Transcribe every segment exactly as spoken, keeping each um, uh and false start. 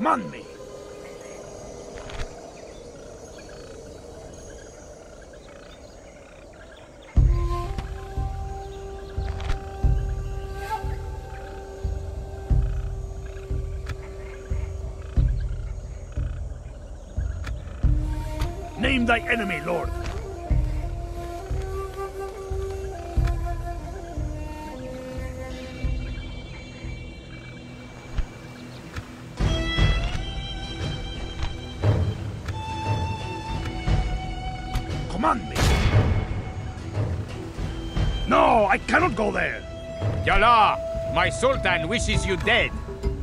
Command me. Name thy enemy, Lord. Command me. No, I cannot go there. Yala, my Sultan wishes you dead.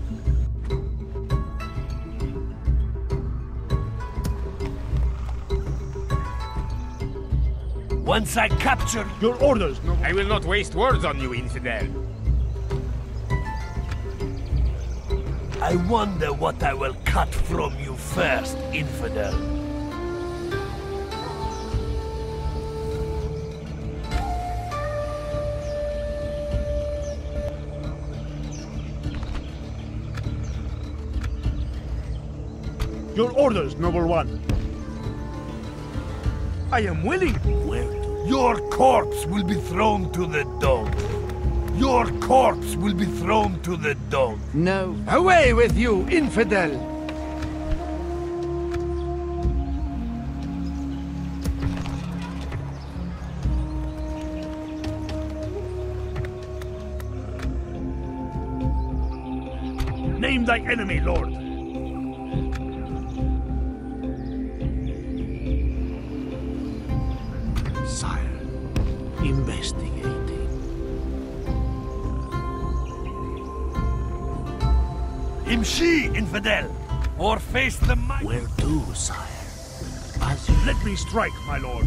Once I capture your orders, no. I will not waste words on you, infidel. I wonder what I will cut from you first, infidel. Your orders, noble one. I am willing. Where? Your corpse will be thrown to the dogs. Your corpse will be thrown to the dogs. No. Away with you, infidel! Name thy enemy, Lord. Sire, investigating. Imshi, infidel! Or face the might. Where to, sire? As you... Let me strike, my lord.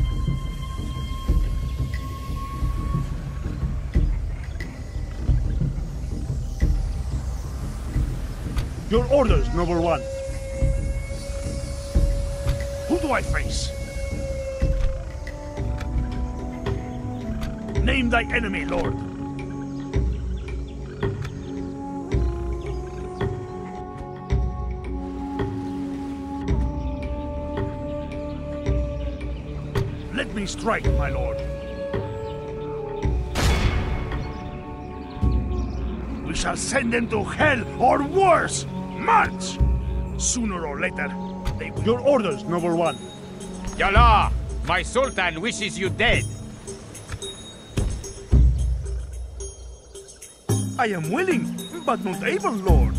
Your orders, noble one. Who do I face? Name thy enemy, Lord. Let me strike, my lord. We shall send them to hell or worse! March! Sooner or later, they... Your orders, noble one. Yala, my Sultan wishes you dead. I am willing, but not able, Lord.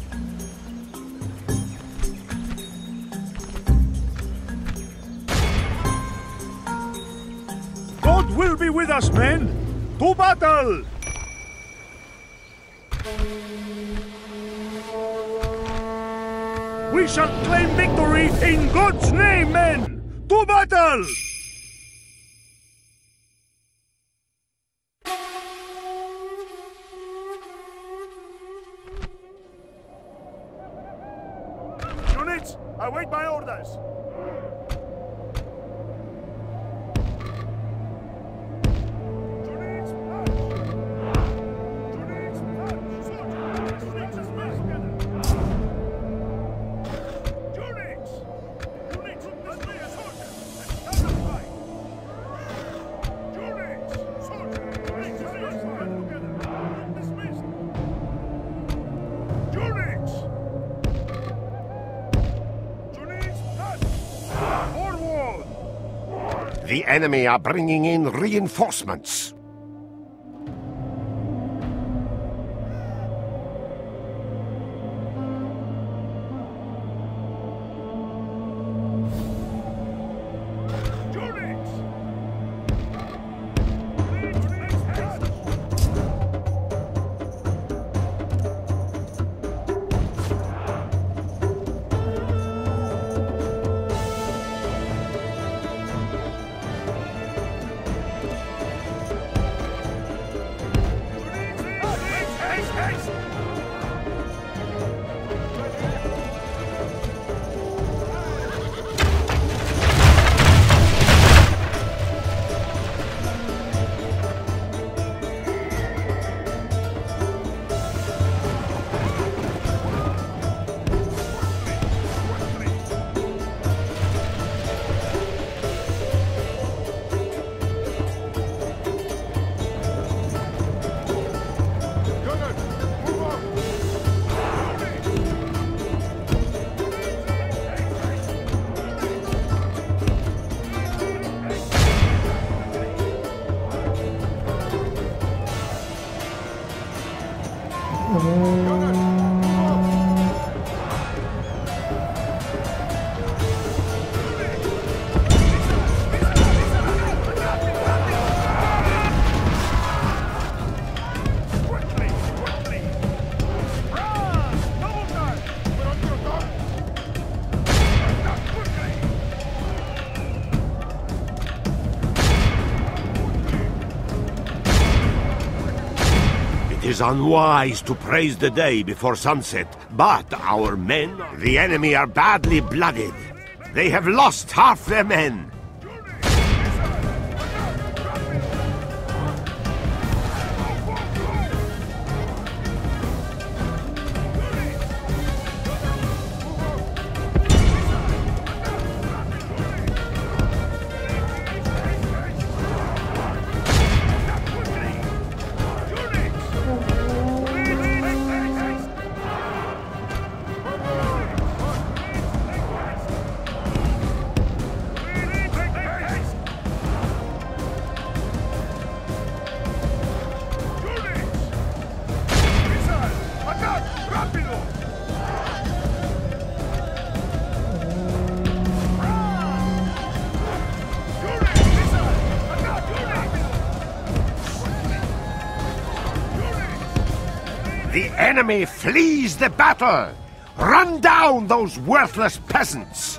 God will be with us, men! To battle! We shall claim victory in God's name, men! To battle! Units, await my orders. The enemy are bringing in reinforcements. It is unwise to praise the day before sunset, but our men, the enemy are badly blooded. They have lost half their men. The enemy flees the battle! Run down those worthless peasants!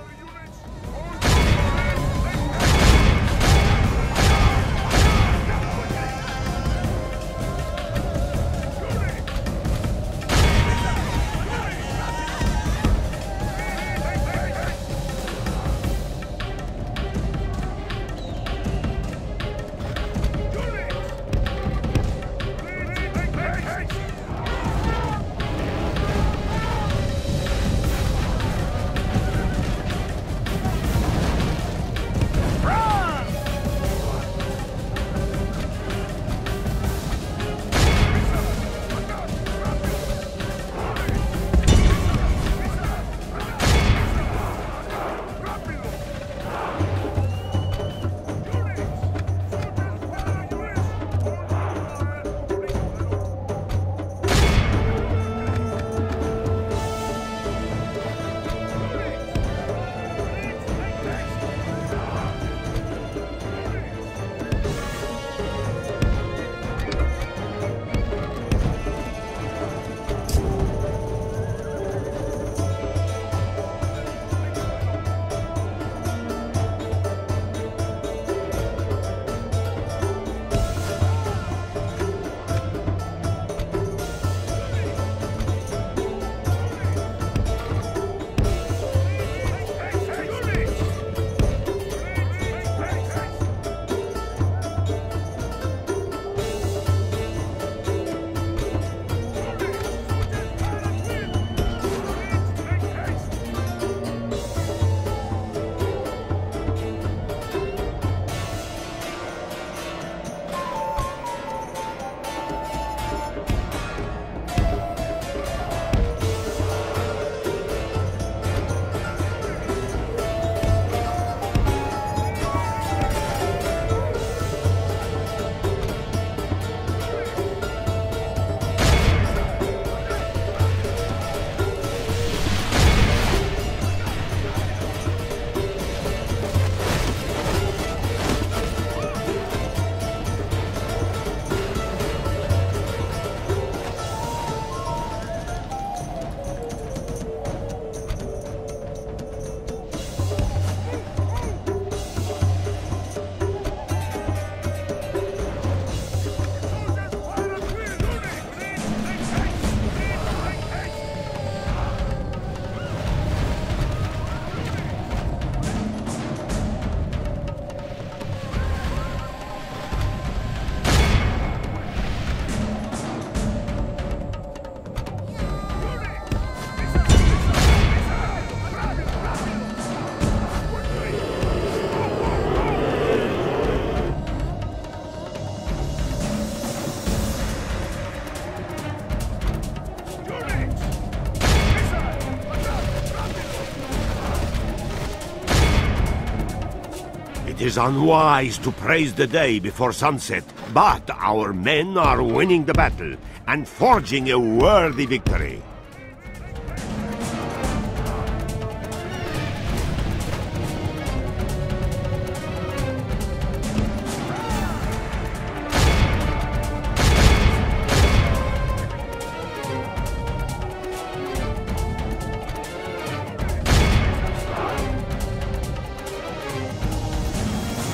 It is unwise to praise the day before sunset, but our men are winning the battle and forging a worthy victory.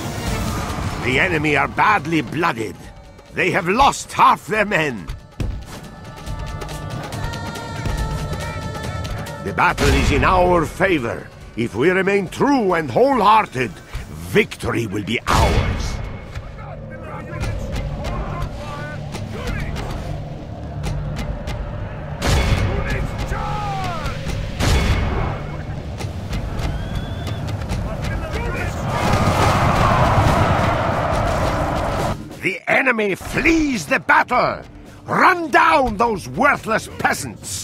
The enemy are badly blooded. They have lost half their men. The battle is in our favor. If we remain true and wholehearted, victory will be ours. The enemy flees the battle! Run down those worthless peasants!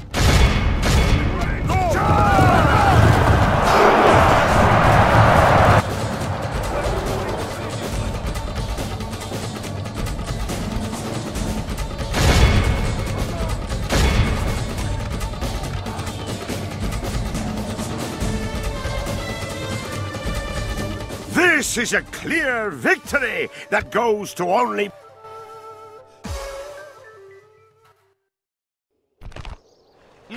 This is a clear victory that goes to only... No!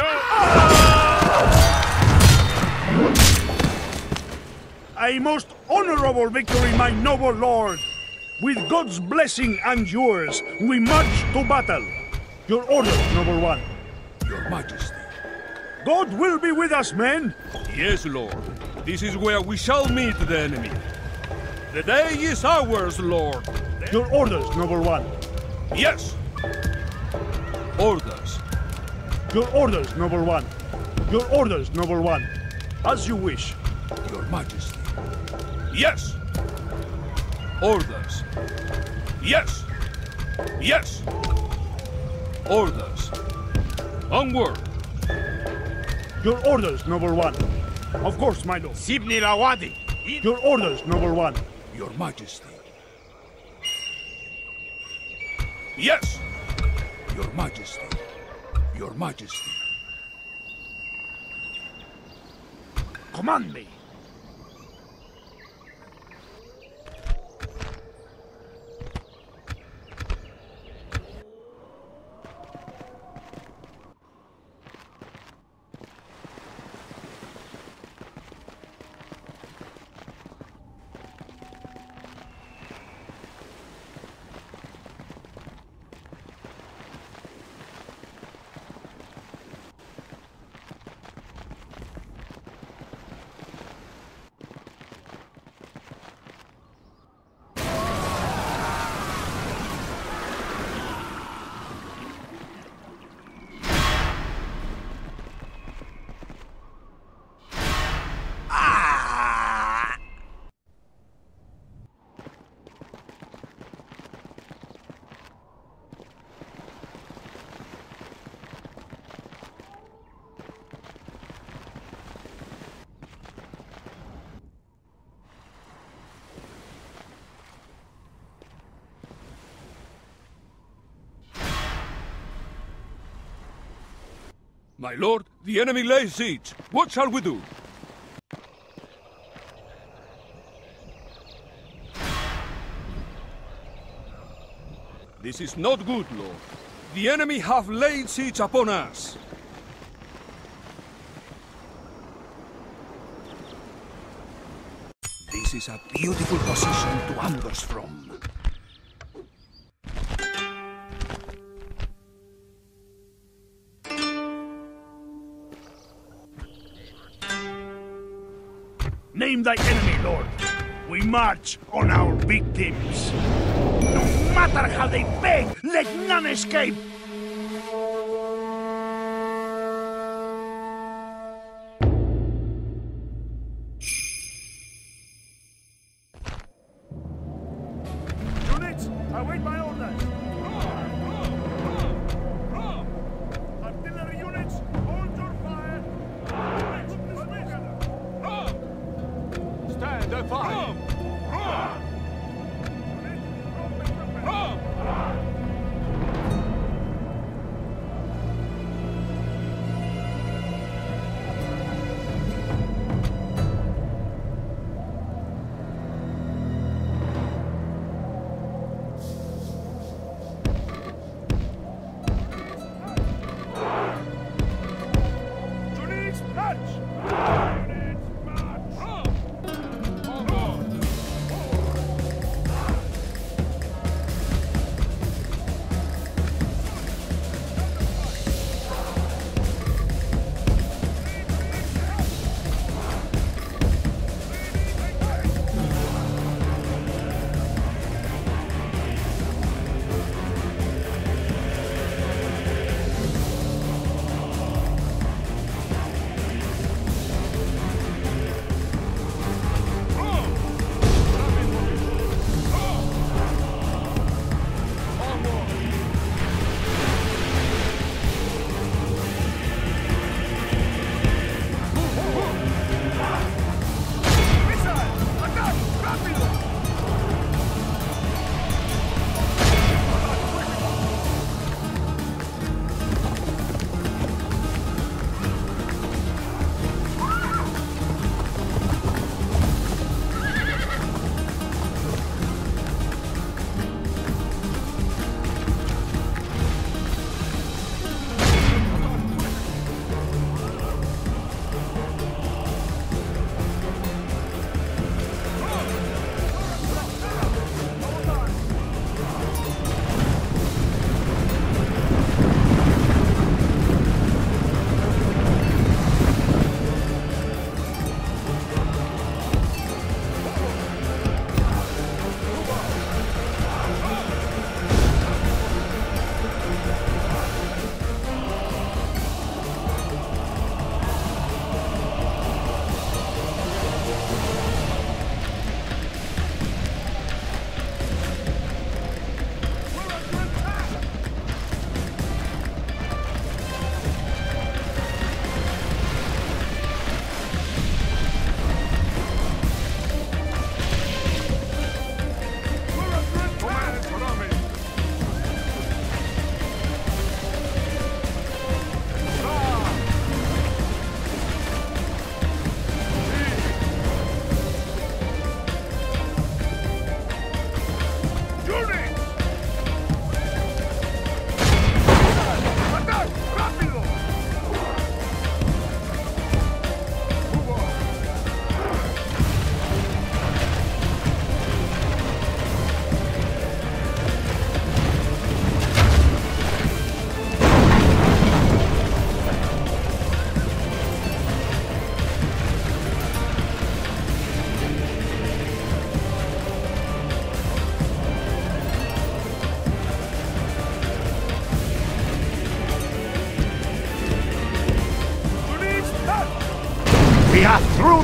A most honorable victory, my noble lord! With God's blessing and yours, we march to battle. Your orders, noble one. Your Majesty. God will be with us, men! Yes, Lord. This is where we shall meet the enemy. The day is ours, Lord. Your orders, noble one. Yes. Orders. Your orders, noble one. Your orders, noble one. As you wish. Your Majesty. Yes. Orders. Yes. Yes. Orders. Onward. Your orders, noble one. Of course, my lord. Sibni Lawadi. Your orders, noble one. Your Majesty. Yes. Your Majesty. Your Majesty. Command me. My lord, the enemy lays siege. What shall we do? This is not good, lord. The enemy have laid siege upon us. This is a beautiful position to ambush from. Name thy enemy, lord. We march on our victims. No matter how they beg, let none escape. Units, await my orders. Artillery units, hold your fire. Stand and fire. Units, march!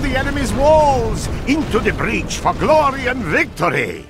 the enemy's walls! Into the breach for glory and victory!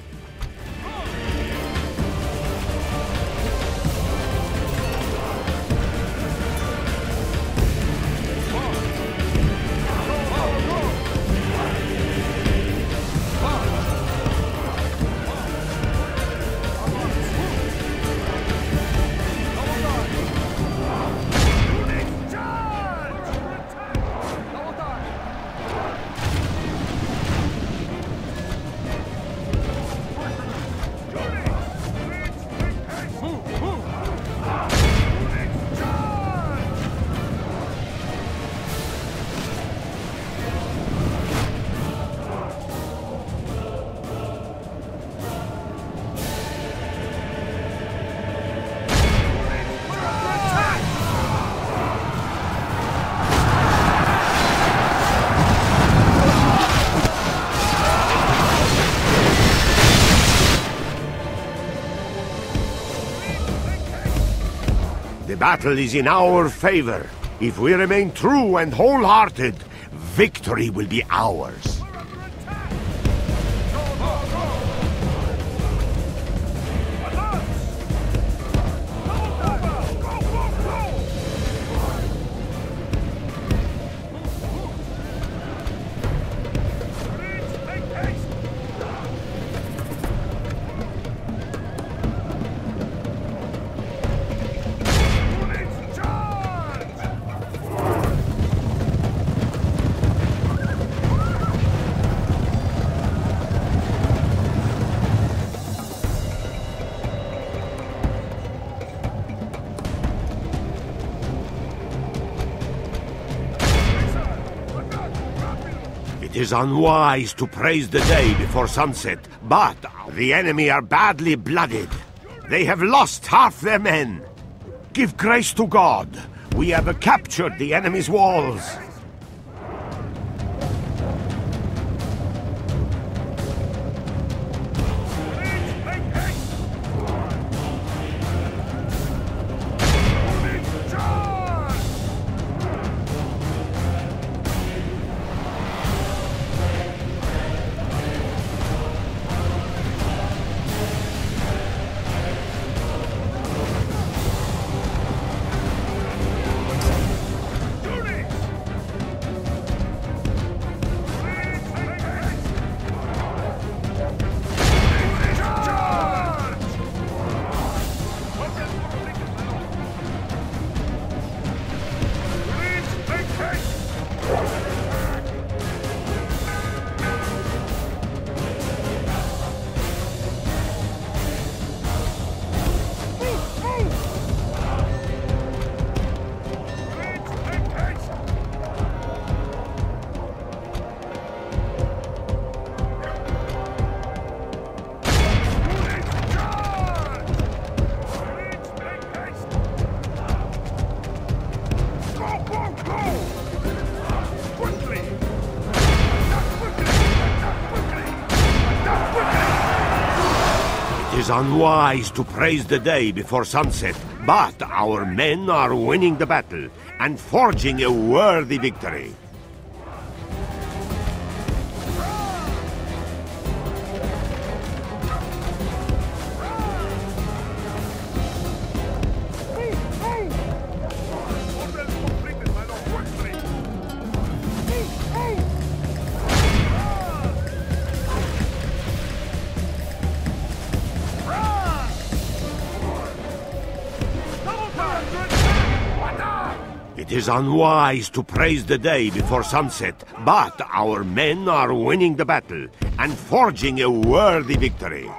The battle is in our favor. If we remain true and wholehearted, victory will be ours. It is unwise to praise the day before sunset, but the enemy are badly blooded. They have lost half their men. Give grace to God. We have captured the enemy's walls. It is unwise to praise the day before sunset, but our men are winning the battle and forging a worthy victory. It is unwise to praise the day before sunset, but our men are winning the battle and forging a worthy victory.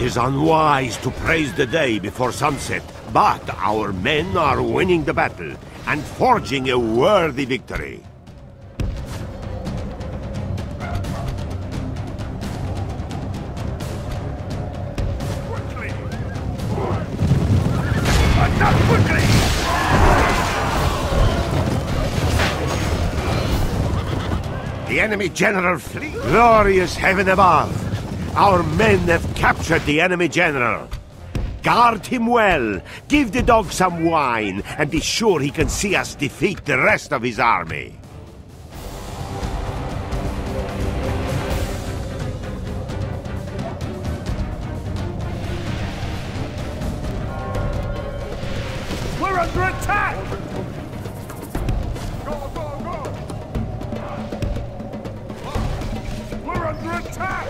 is unwise to praise the day before sunset, but our men are winning the battle and forging a worthy victory. Quickly! Attack quickly! The enemy general fleet. Glorious heaven above! Our men have captured the enemy general. Guard him well, give the dog some wine, and be sure he can see us defeat the rest of his army. We're under attack! Go, go, go! We're under attack!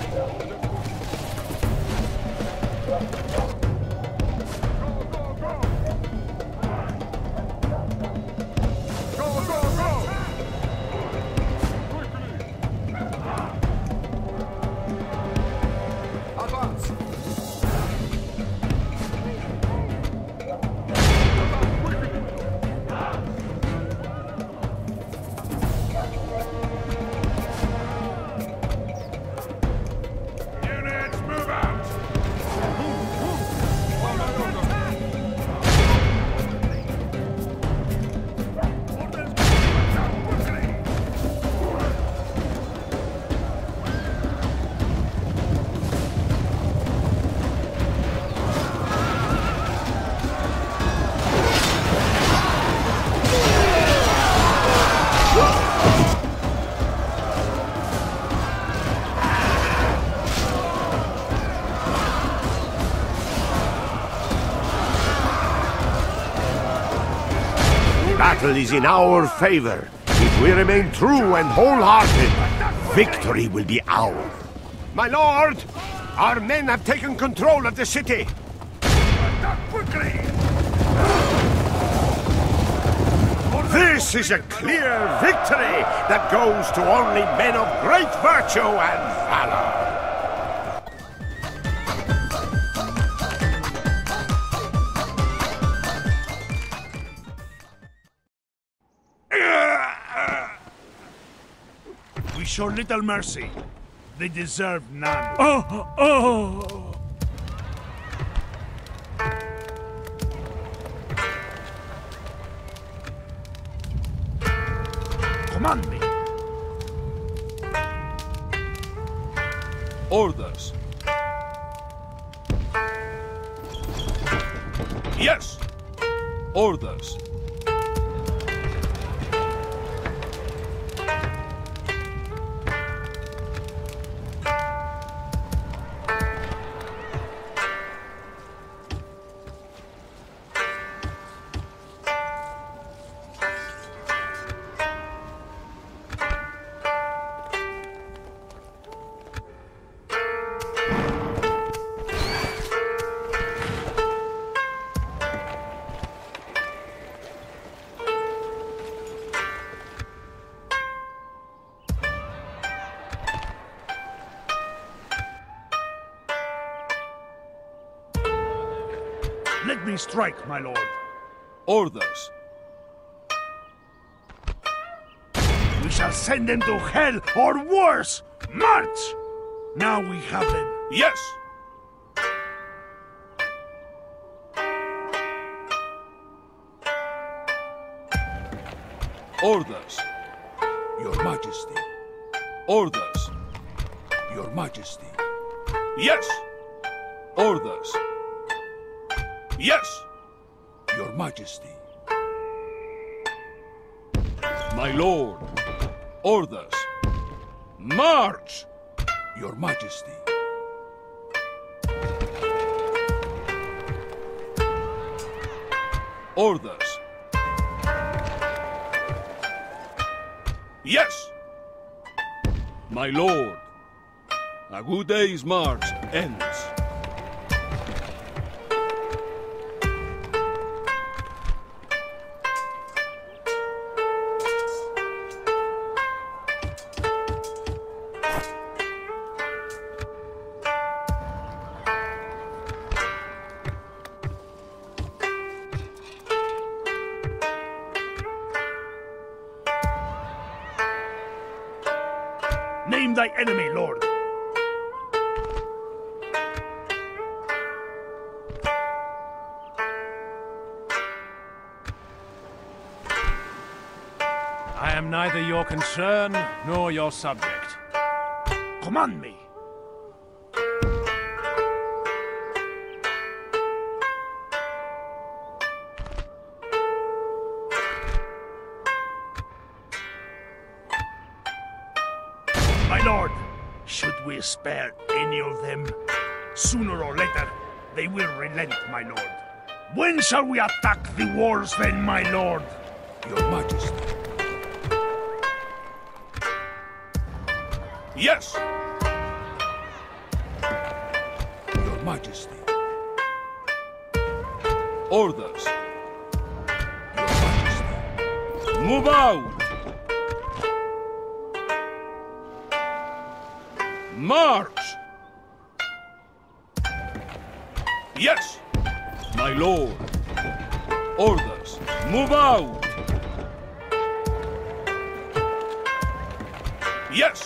Battle is in our favor. If we remain true and wholehearted, victory will be ours. My lord, our men have taken control of the city. Attack quickly! This is a clear victory that goes to only men of great virtue and valor. We show little mercy. They deserve none. Oh, oh! Command me. Orders. Yes! Orders. Let me strike, my lord. Orders. We shall send them to hell or worse! March! Now we have them. Yes! Orders. Your Majesty. Orders. Your Majesty. Yes! Orders. Yes! Your Majesty. My lord. Orders. March! Your Majesty. Orders. Yes! My lord. A good day's march ends. thy enemy, Lord. I am neither your concern nor your subject. Command me. My lord, should we spare any of them? Sooner or later, they will relent, my lord. When shall we attack the walls then, my lord? Your Majesty. Yes! Your Majesty. Orders. Your Majesty. Move out! March! Yes! My lord. Orders. Move out! Yes!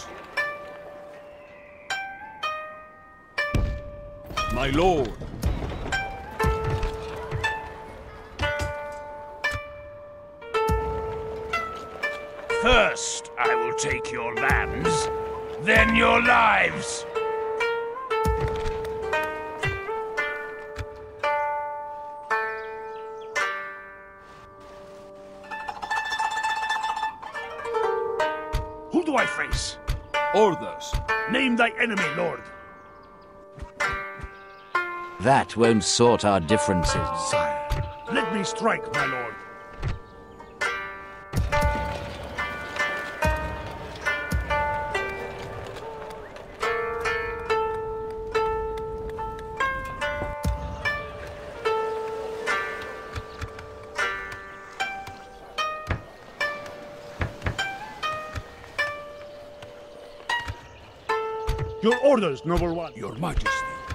My lord. First, I will take your lands, then your lives. Who do I face? Orders. Name thy enemy, Lord. That won't sort our differences. Sire, let me strike, my lord. Your orders, noble one. Your Majesty.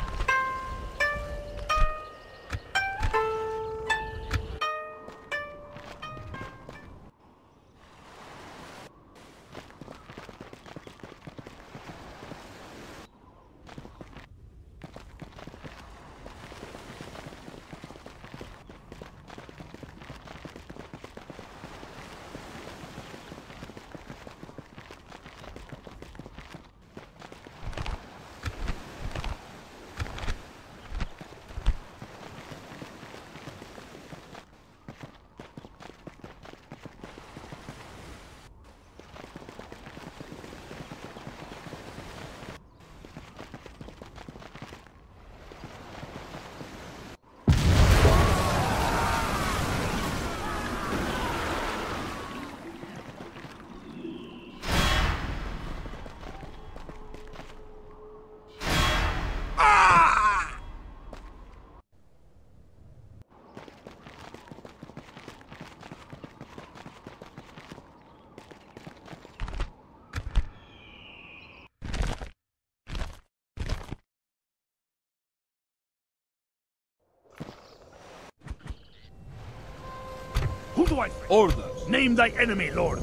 Who do I face? Orders. Name thy enemy, Lord.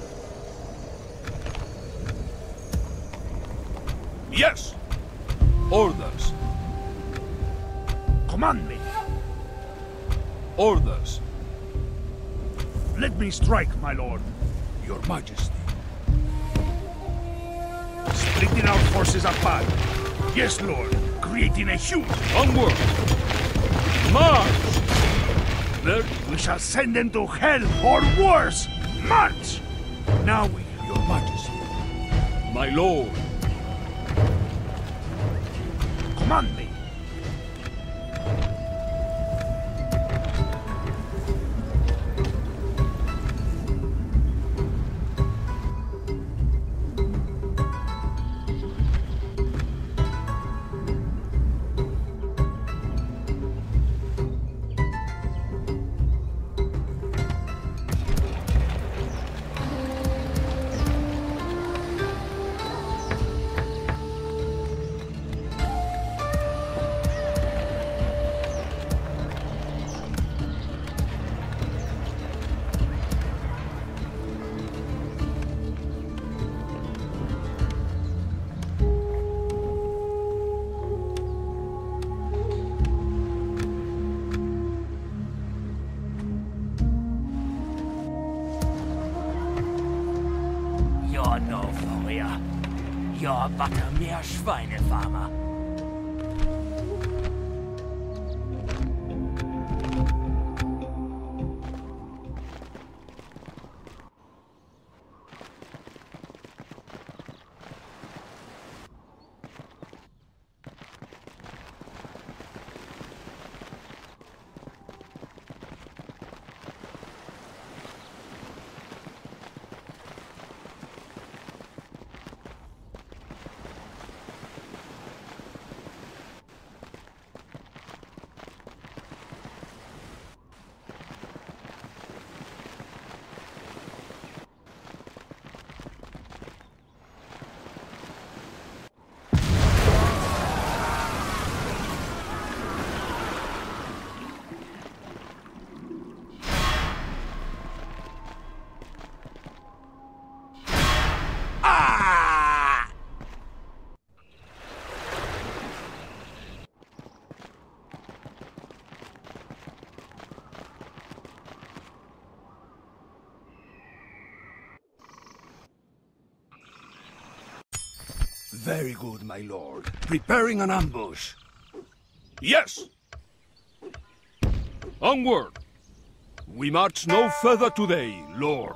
Yes! Orders. Command me. Orders. Let me strike, my lord. Your Majesty. Splitting our forces apart. Yes, lord. Creating a huge... Onward! March! There, We shall send them to hell or worse! March! Now we... Your Majesty. My lord. Command me. Ja, Butter, mehr Schweinefarmer. Very good, my lord. Preparing an ambush. Yes! Onward! We march no further today, lord.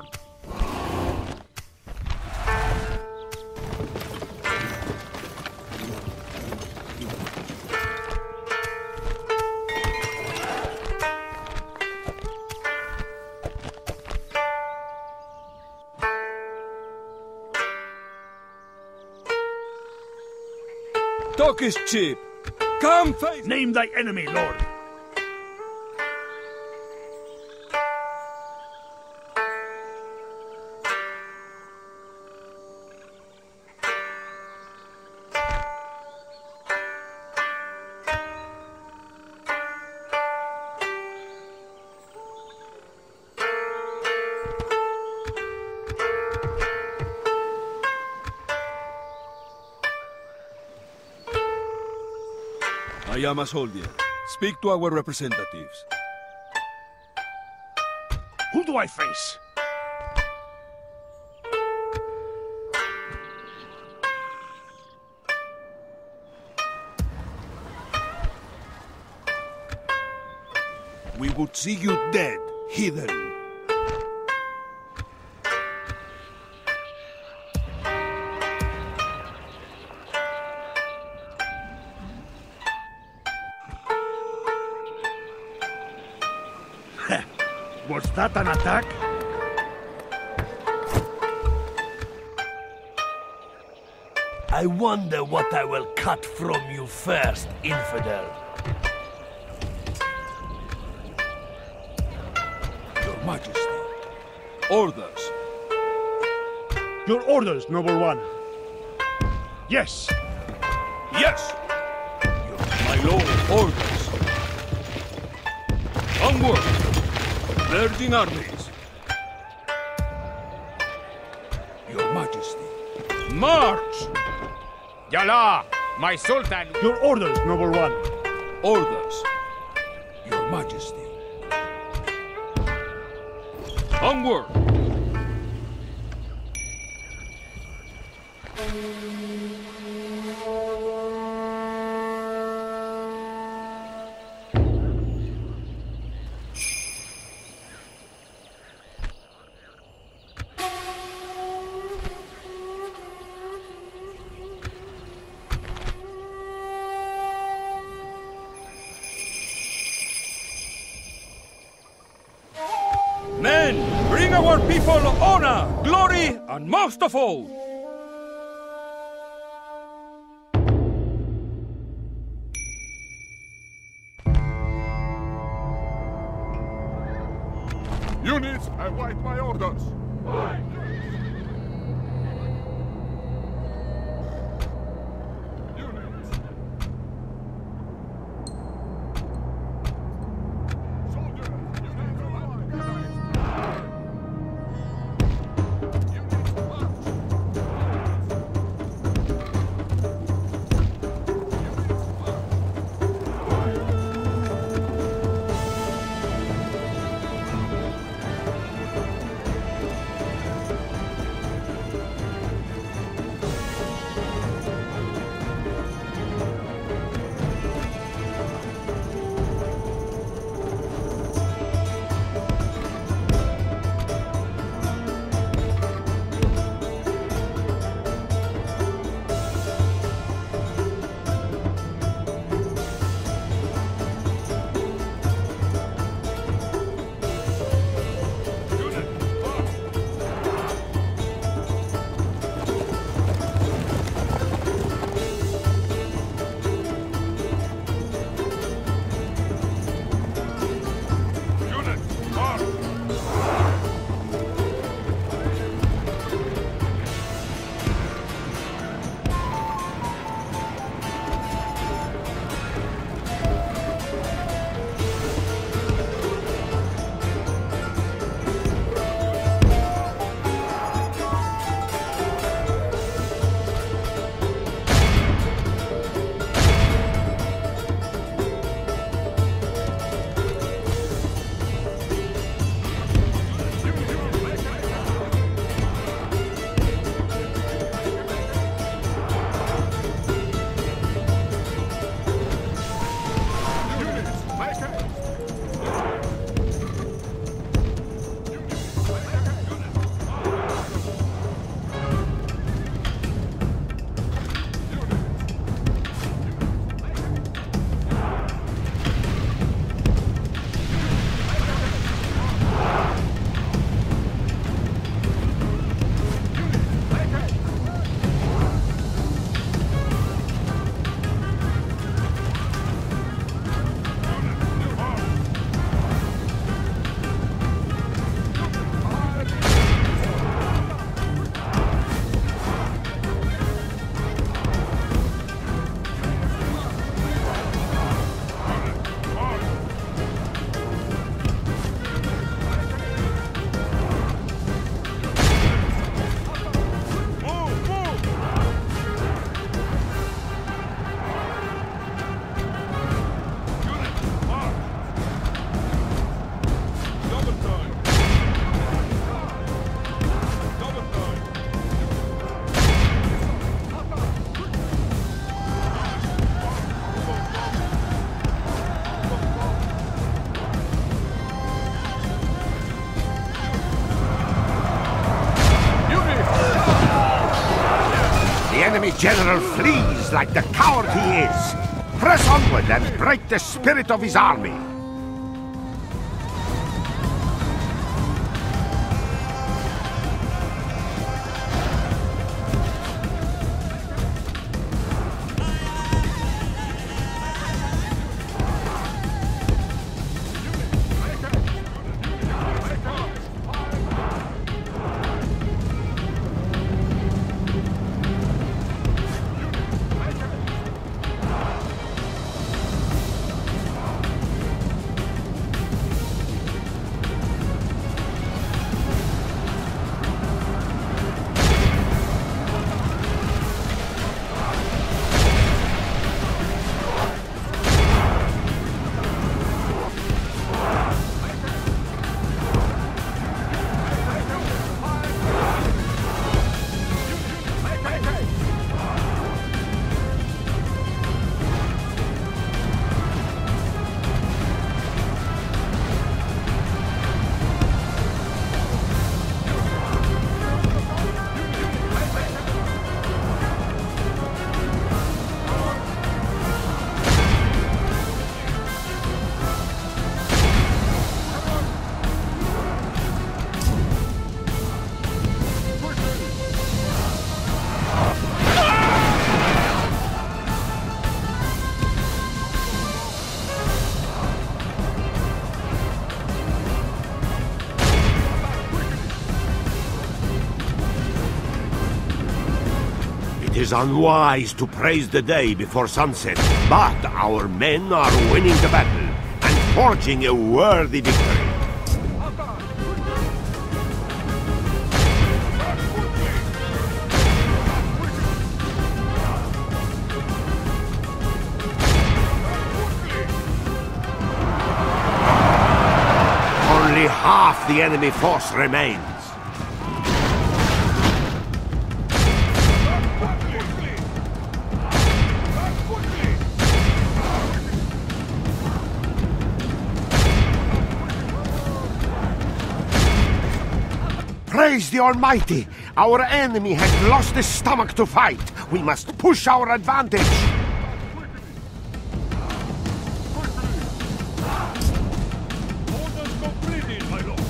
Talk is cheap. Come face... Name thy enemy, lord. I am a soldier. Speak to our representatives. Who do I face? We would see you dead, heathen. Was that an attack? I wonder what I will cut from you first, infidel. Your Majesty. Orders. Your orders, noble one. Yes. Yes! Your, my lord, orders. Onward! Merging armies. Your Majesty. March! Yalla, my sultan. Your orders, noble one. Orders. Your Majesty. Onward! Men, bring our people honor, glory, and most of all, Units, await my orders. Units. Soldiers, units alive. Units march. Units march. general flees like the coward he is. Press onward and break the spirit of his army. It is unwise to praise the day before sunset, but our men are winning the battle and forging a worthy victory. Only half the enemy force remains. Praise the Almighty! Our enemy has lost his stomach to fight. We must push our advantage. Orders completed, my lord.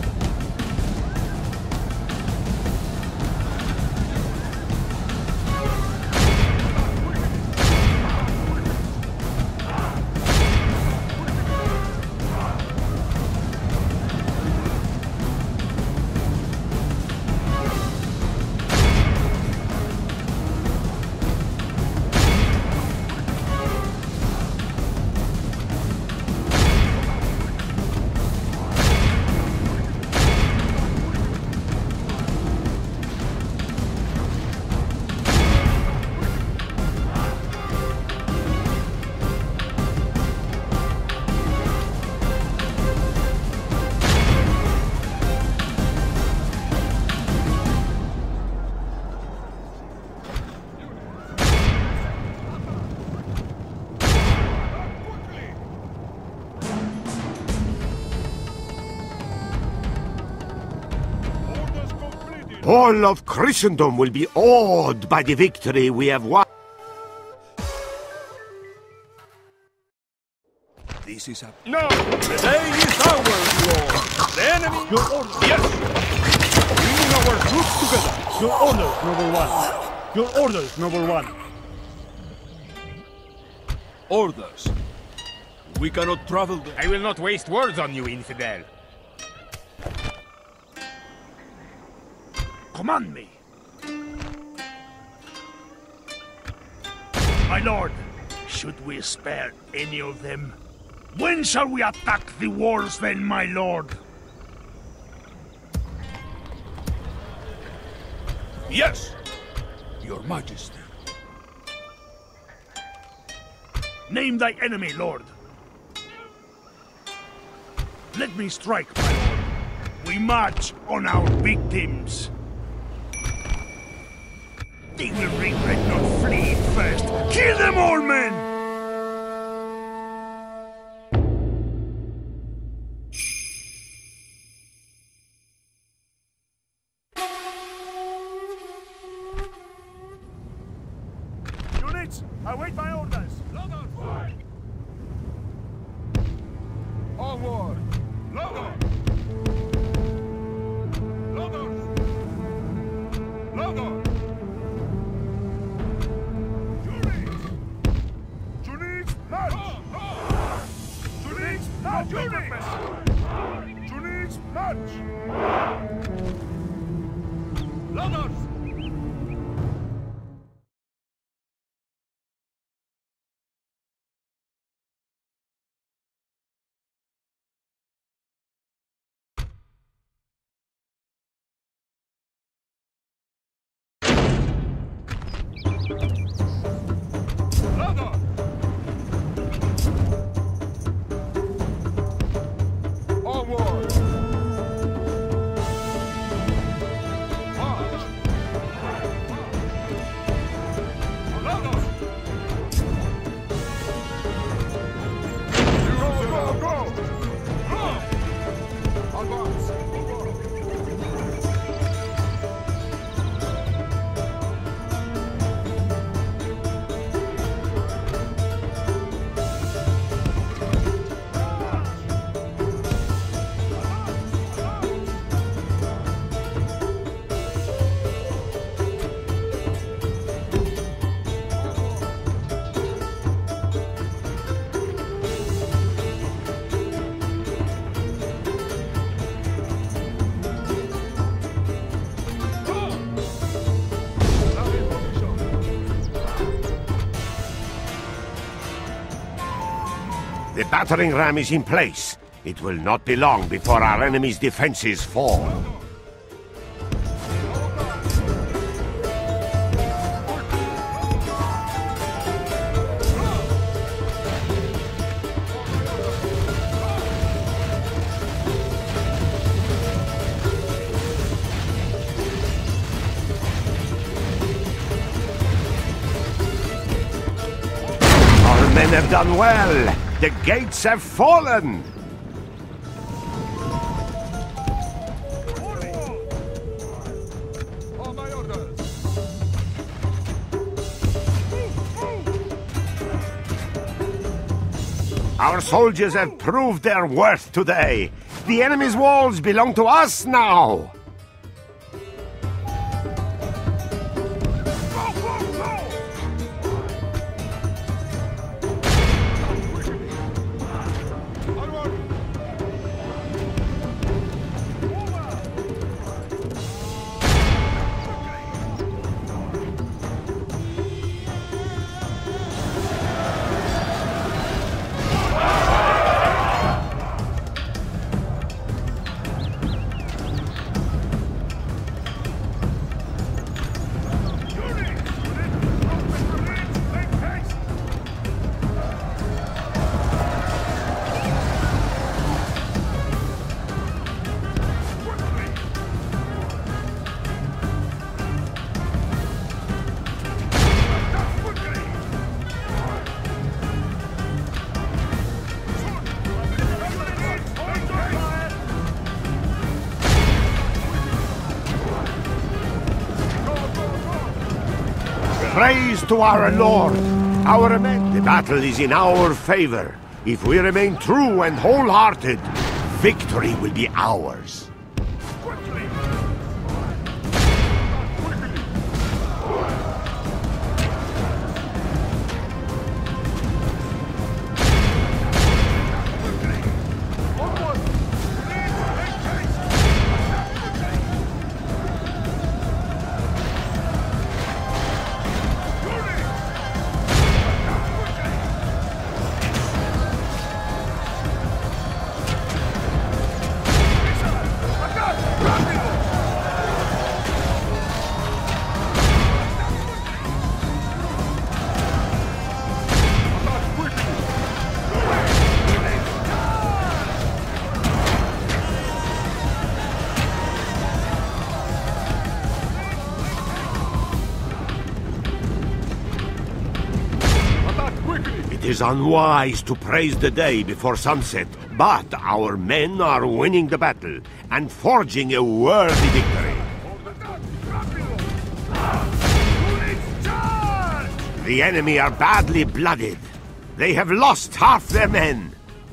All of Christendom will be awed by the victory we have won. This is a... No! The day is ours, Lord! The enemy... Your orders. Yes! Bringing our troops together! Your orders, noble one. Your orders, noble one. Orders. We cannot travel there. I will not waste words on you, infidel. Command me. My lord, should we spare any of them? When shall we attack the walls then, my lord? Yes, your majesty. Name thy enemy, lord. Let me strike, my lord. We march on our victims. They will regret not fleeing first. Kill them all, men! orders! Onward! Loaders! Loaders! Loaders! Units! Units, march! Units, march! Units, march! Loaders! The battering ram is in place. It will not be long before our enemy's defenses fall. Our men have done well. The gates have fallen! On my orders! Our soldiers have proved their worth today. The enemy's walls belong to us now! Praise to our Lord! Our men, the battle is in our favor. If we remain true and wholehearted, victory will be ours. It is unwise to praise the day before sunset, but our men are winning the battle and forging a worthy victory. The enemy are badly blooded. They have lost half their men.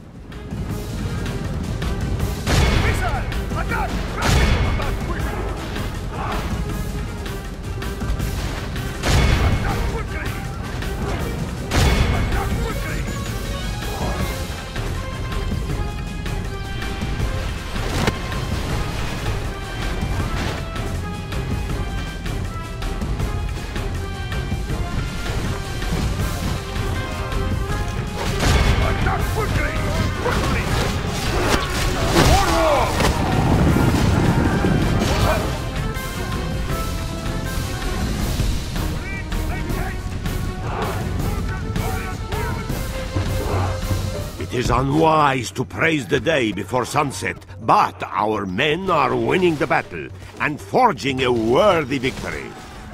Missile! Attack! Attack quickly! Attack quickly! Attack quickly! Attack quickly! Quickly! Forward! It is unwise to praise the day before sunset, but our men are winning the battle and forging a worthy victory.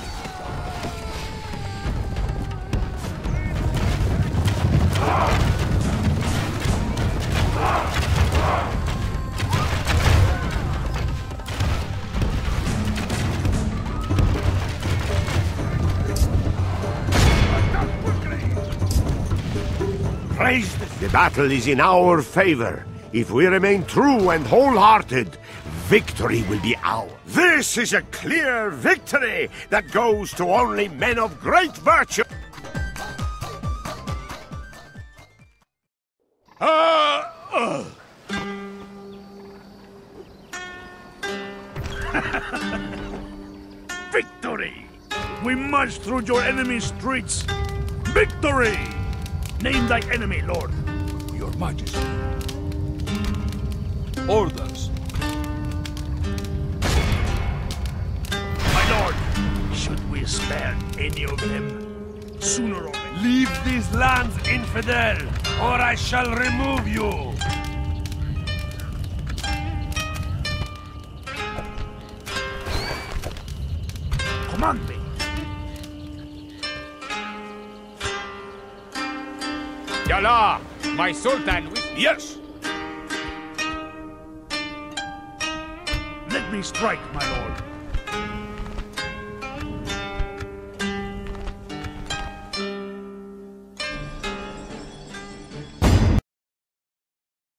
Praise the The battle is in our favor. If we remain true and wholehearted, victory will be ours. This is a clear victory that goes to only men of great virtue. Uh, uh. Victory! We march through your enemy's streets. Victory! Name thy enemy, Lord. Your Majesty. Orders. My lord, should we spare any of them? Sooner or later. Leave these lands, infidel, or I shall remove you! Command me. Yalla, my Sultan wishes... Yes! Let me strike, my lord.